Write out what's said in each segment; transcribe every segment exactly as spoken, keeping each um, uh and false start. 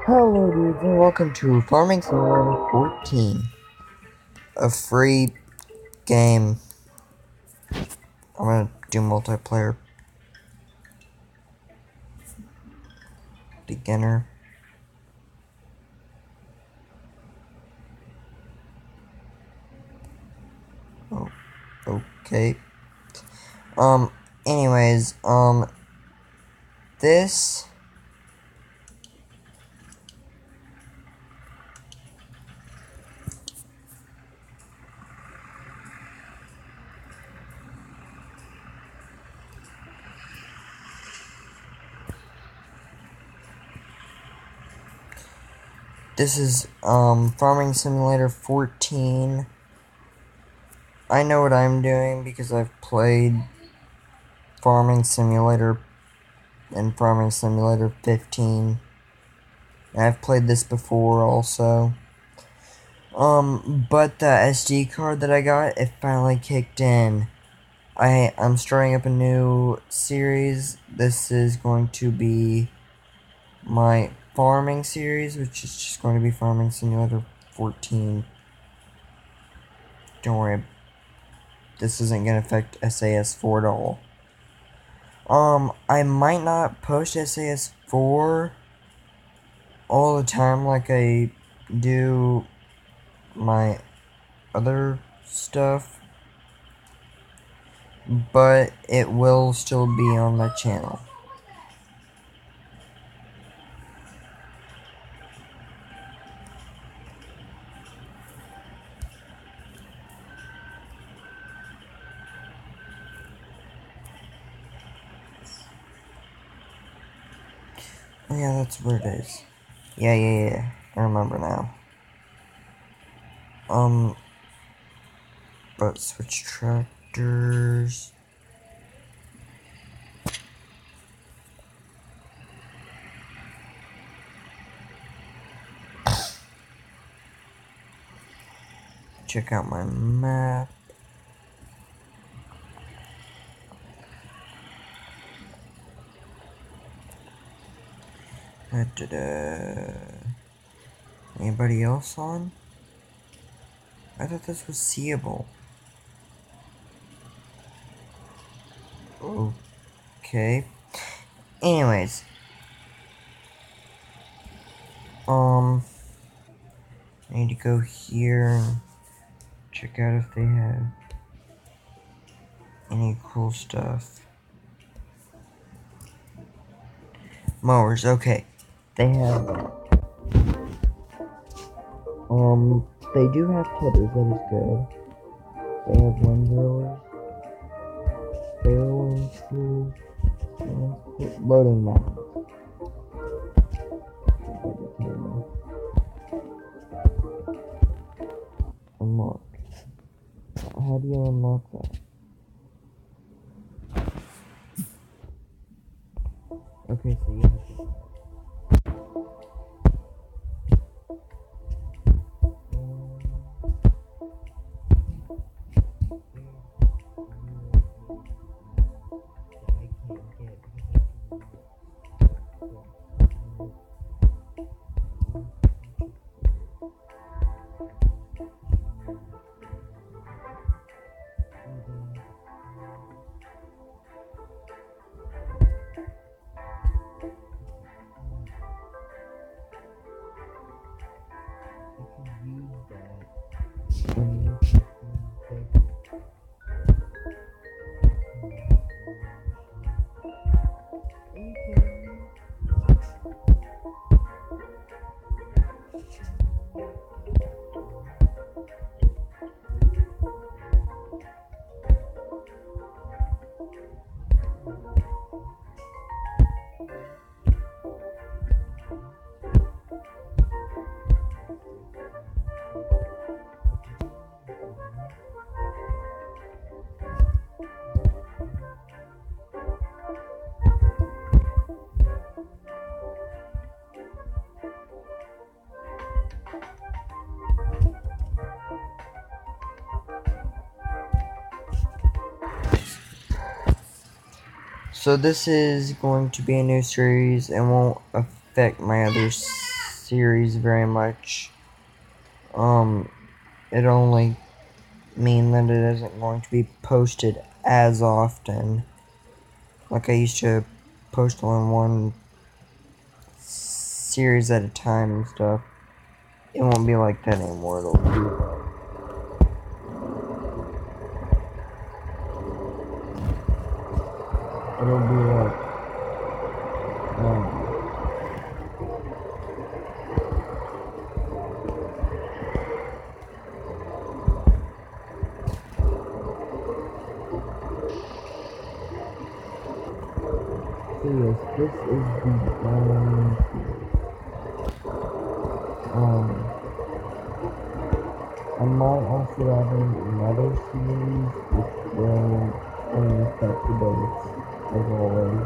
Hello dudes and welcome to Farming Simulator fourteen. A free game. I'm gonna do multiplayer. Beginner. Oh, okay. Um, anyways, um, this... This is, um, Farming Simulator fourteen. I know what I'm doing because I've played Farming Simulator and Farming Simulator fifteen. And I've played this before also. Um, but the S D card that I got, it finally kicked in. I, I'm starting up a new series. This is going to be my farming series, which is just going to be Farming Simulator fourteen. Don't worry, this isn't going to affect S A S four at all. Um, I might not post S A S four all the time like I do my other stuff, but it will still be on my channel. Oh yeah, that's where it is. Yeah, yeah, yeah. I remember now. Um, but switch tractors. Check out my map. Da, da, da. Anybody else on? I thought this was seeable. Okay. Anyways. Um. I need to go here and check out if they have any cool stuff. Mowers, okay. They have that. Um, they do have titters, that is good. They have windrowers, barrel tools, and loading mounts. Unlock. How do you unlock that? Okay, so you have to... So this is going to be a new series and won't affect my other series very much, um, it only mean that it isn't going to be posted as often. Like I used to post on one series at a time and stuff. It won't be like that anymore. It'll be like, it'll be like, um, so yes, this is the Diamond series. Um, I might also have another series which will only affect the dates, as always.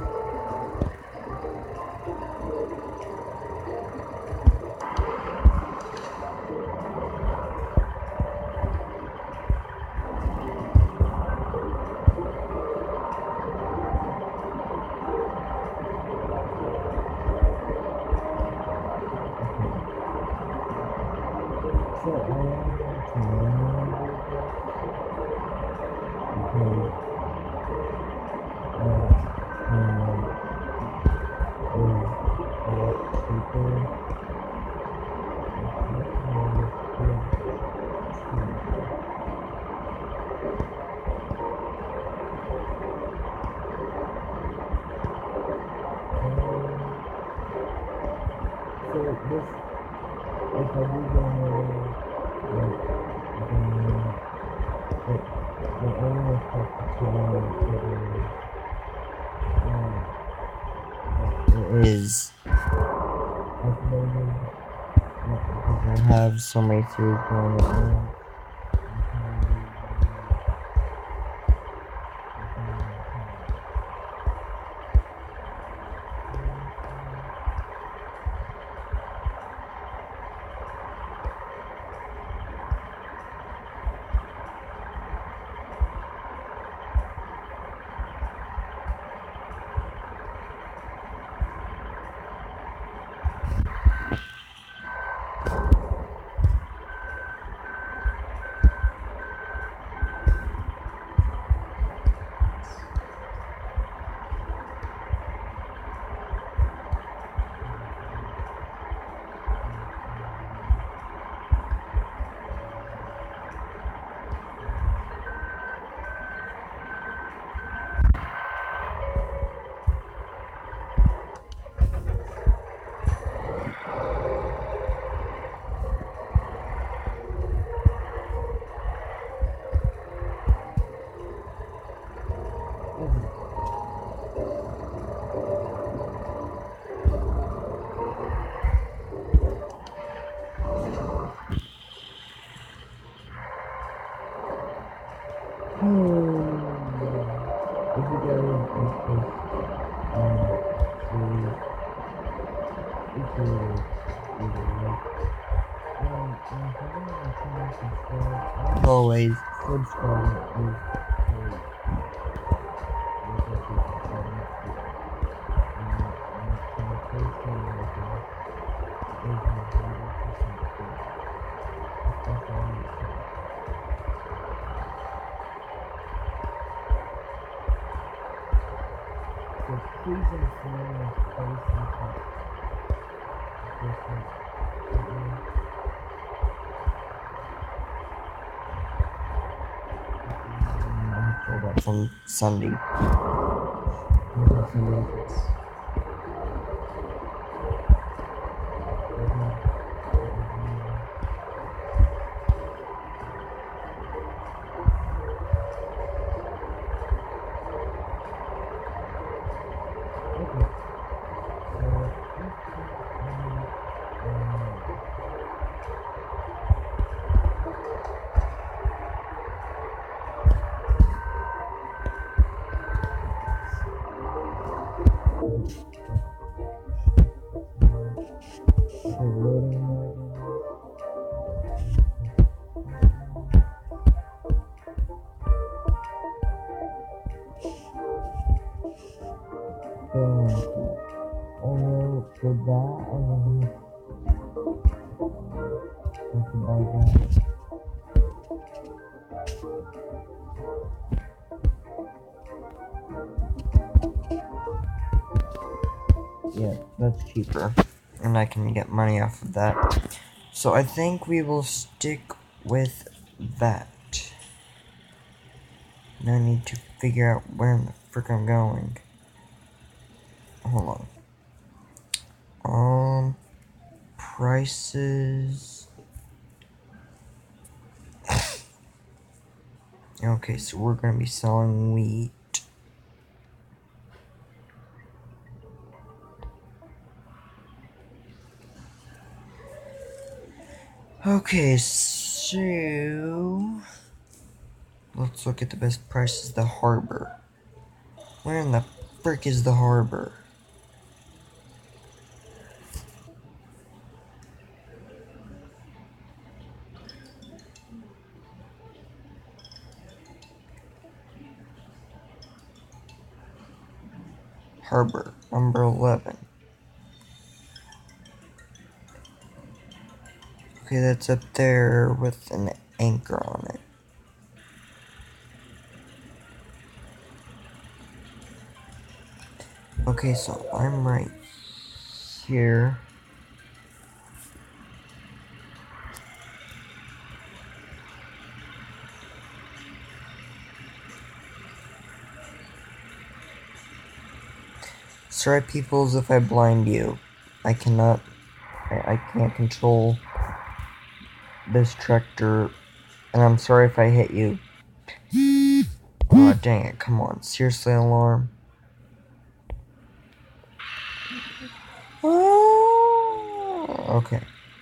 So I am going to manually do this because uh, um, is a lot cheaper. So this, if I do go another, like, then it will only affect the time it is, um, it is uploaded, because I have so many series going at once. If you guys like this, um, series, be sure to leave a like. Um, and if you haven't been trying to subscribe, as always, subscribe is free. Like I said, subscribe is free. And, and for the first time maker, it is one hundred percent free. Especially on YouTube. So please inform me if there's something different. I pulled up from Sunday. Maybe Sunday if it's. Okay. So, okay, loading now again. Boom. Oh, did that, and then lagging. Yeah, that's cheaper. And I can get money off of that. So I think we will stick with that. Now I need to figure out where in the frick I'm going. Hold on. Um, prices. Okay, so we're gonna be selling wheat. Okay, so let's look at the best prices. The harbor. Where in the frick is the harbor? Harbor, number eleven. Okay, that's up there with an anchor on it. Okay, so I'm right here. Sorry, peoples, if I blind you. I cannot. I, I can't control this tractor, and I'm sorry if I hit you. Oh, dang it, come on. Seriously, alarm? Oh, okay.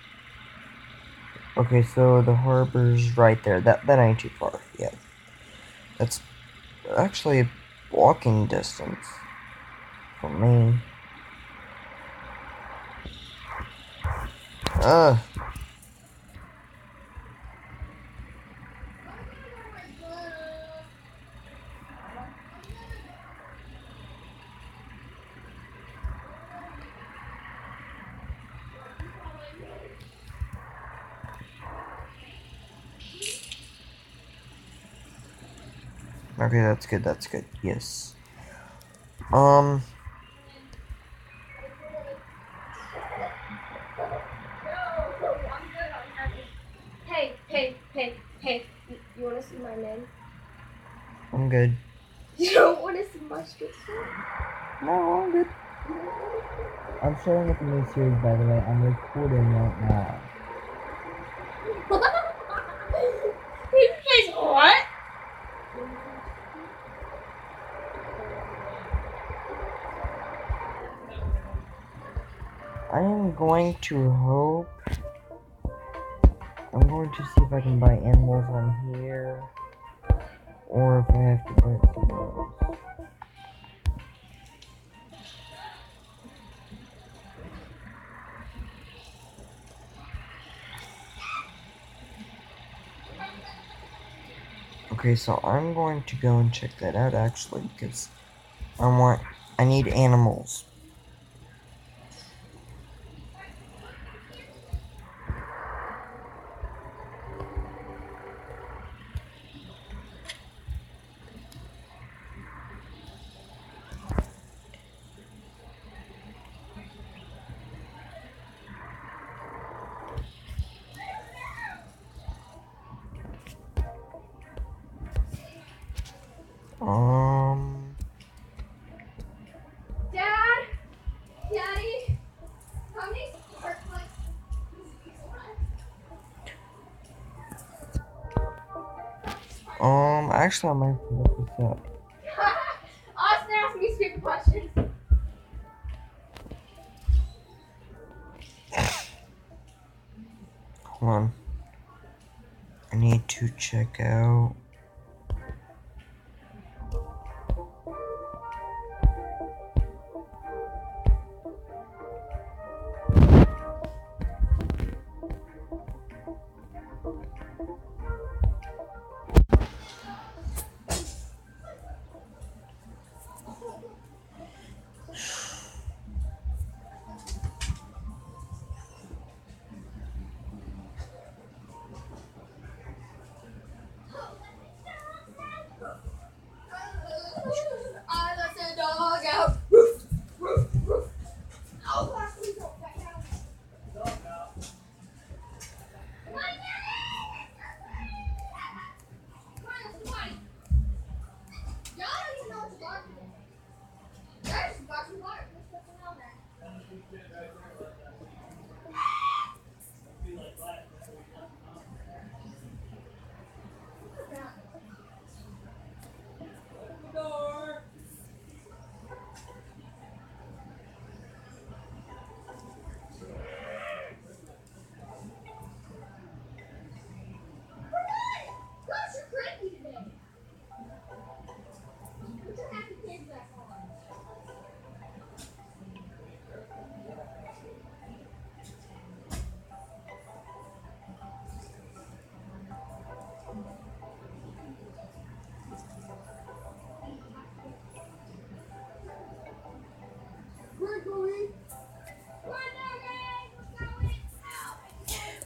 Okay, so the harbor's right there. That that ain't too far. Yeah. That's actually walking distance for me. Ugh. Okay, that's good, that's good. Yes. Um... Hey, hey, hey, hey, you, you want to see my name? I'm good. You don't want to see my street song? No, I'm good. I'm starting with a new series, by the way. I'm recording right now. You guys what? I am going to hope... I'm going to see if I can buy animals on here. Or if I have to buy it somewhere else. Okay, so I'm going to go and check that out, actually, because I want... I need animals. Um... Dad? Daddy? How many spark plugs? Um, actually, I might have to look this up. Austin asked me stupid questions. Hold on. I need to check out...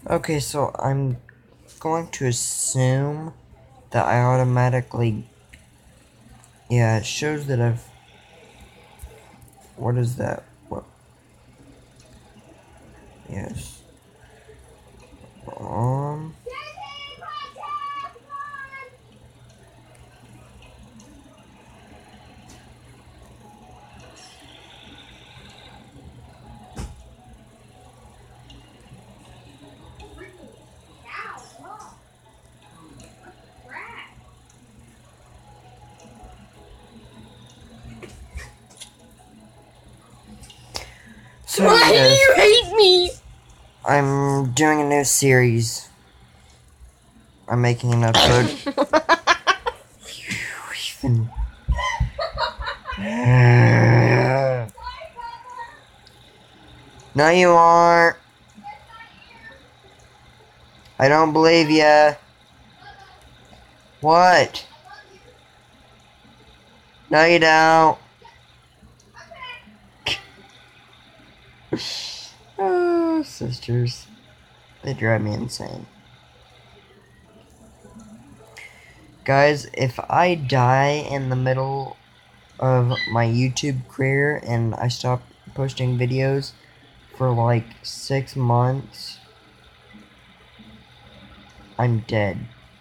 Okay, so I'm going to assume that I automatically... Yeah, it shows that I've... What is that? What? Yes. Um... So, Why yes, do you hate me? I'm doing a new series. I'm making an episode. No, you aren't. I don't believe ya. What? No, you don't. Oh, sisters. They drive me insane. Guys, if I die in the middle of my YouTube career and I stop posting videos for like six months, I'm dead.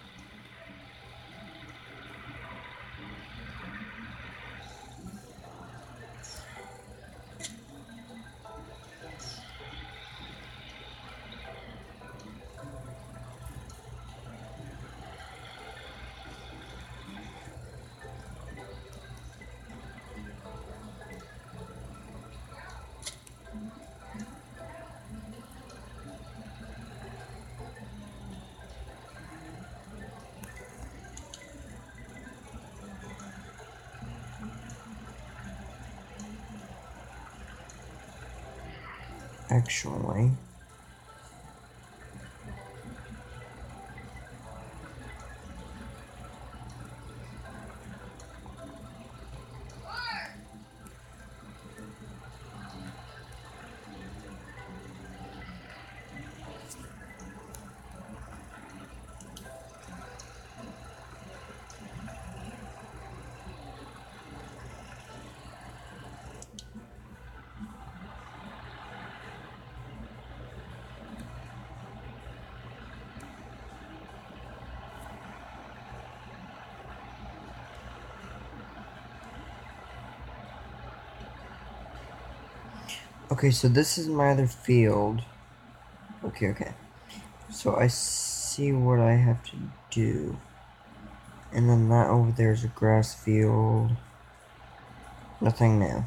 Actually. Okay, so this is my other field. Okay, okay. So I see what I have to do. And then that over there is a grass field. Nothing new.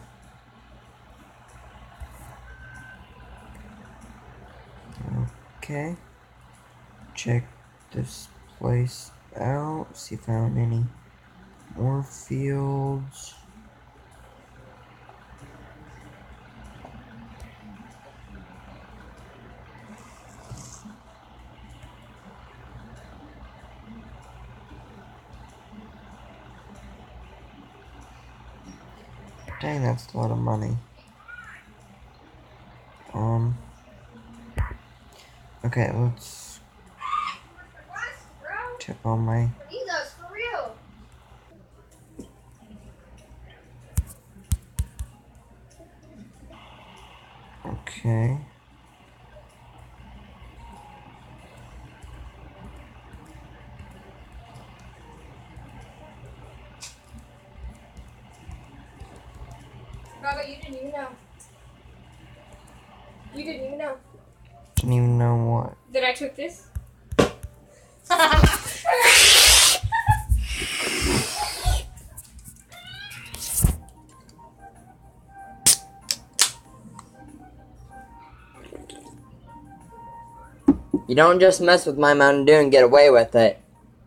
Okay. Check this place out. See if I found any more fields. Dang, that's a lot of money. Um. Okay, let's check on my. Okay. Baba, you didn't even know. You didn't even know. Didn't even know what. That I took this? You don't just mess with my Mountain Dew and get away with it.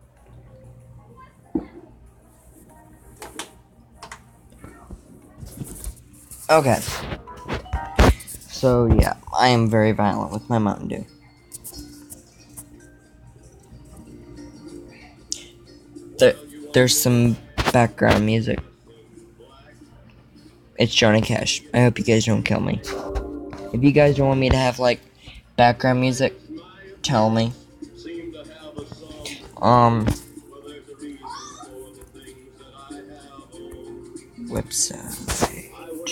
Okay. So, yeah, I am very violent with my Mountain Dew. There, there's some background music. It's Johnny Cash. I hope you guys don't kill me. If you guys don't want me to have, like, background music, tell me. Um, website.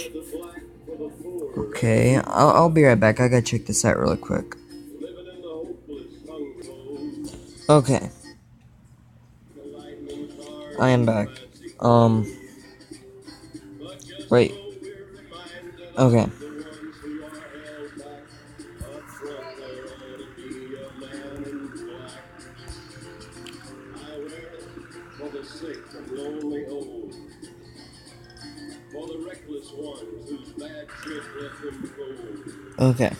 Okay, I'll, I'll be right back. I gotta check this out really quick. Okay. I am back. Um, wait. Okay. Okay.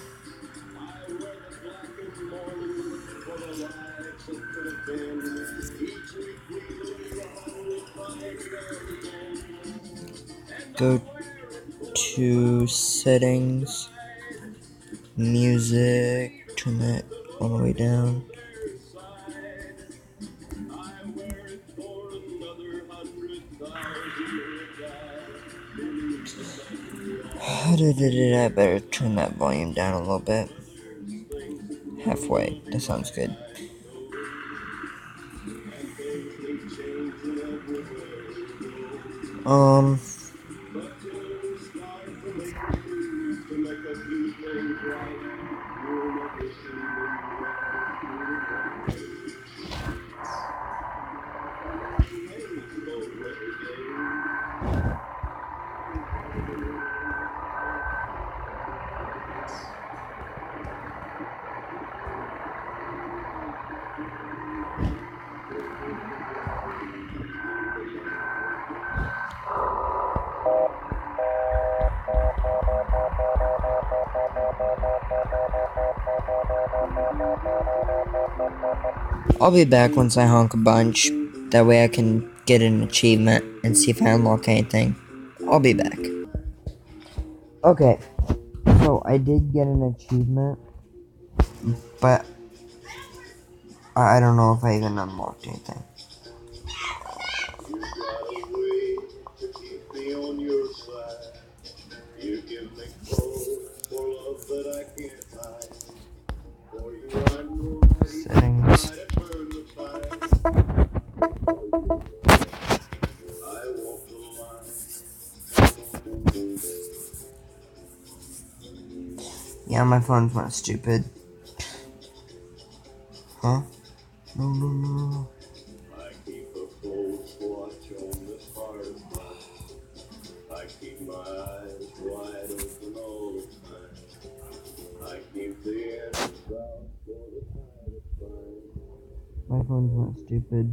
Go to settings, music, turn that all the way down. I better turn that volume down a little bit. Halfway. That sounds good. Um. I'll be back once I honk a bunch. That way I can get an achievement and see if I unlock anything. I'll be back. Okay, so I did get an achievement, but I don't know if I even unlocked anything. Settings. Yeah, my phone's not stupid. Huh? No, no, no. I keep a close watch on the stars. I keep my eyes wide open all the time. I keep the ends out for the tide to find. My phone's not stupid.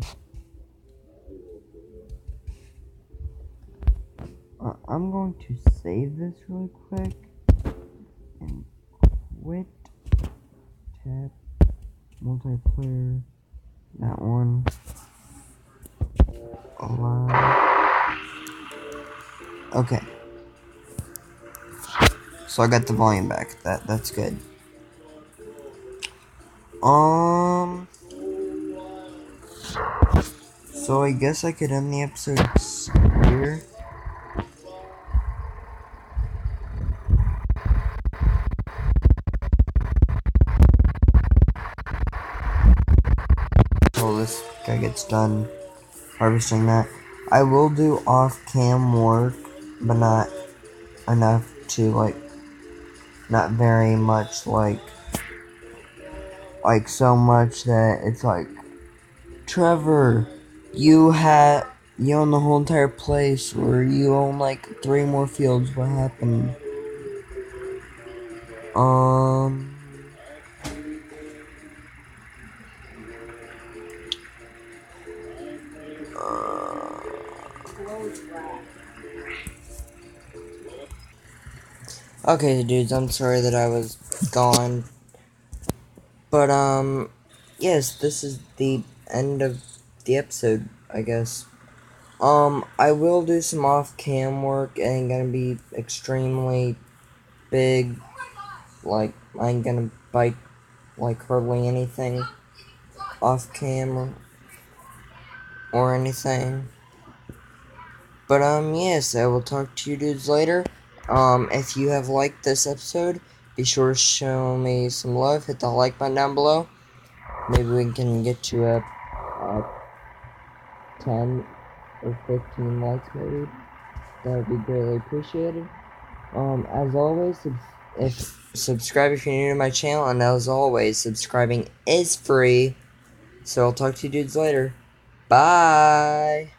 Uh, I'm going to save this really quick and quit. Tab. Multiplayer. That one. Allow. Okay. So I got the volume back. That that's good. Um. So I guess I could end the episode here. Until this guy gets done harvesting that. I will do off-cam work, but not enough to, like, not very much, like, like, so much that it's like, Trevor, you had, you own the whole entire place, or you own, like, three more fields, what happened? Um... Okay, dudes, I'm sorry that I was gone. But, um, yes, this is the end of the episode, I guess. Um, I will do some off-cam work. It ain't gonna be extremely big. Like, I ain't gonna bite, like, hardly anything off-camera or anything. But, um, yes, I will talk to you dudes later. Um, if you have liked this episode, be sure to show me some love. Hit the like button down below. maybe we can get to a, a ten or fifteen likes, maybe. That would be greatly appreciated. Um, as always, if subscribe if you're new to my channel, and as always, subscribing is free. So I'll talk to you dudes later. Bye!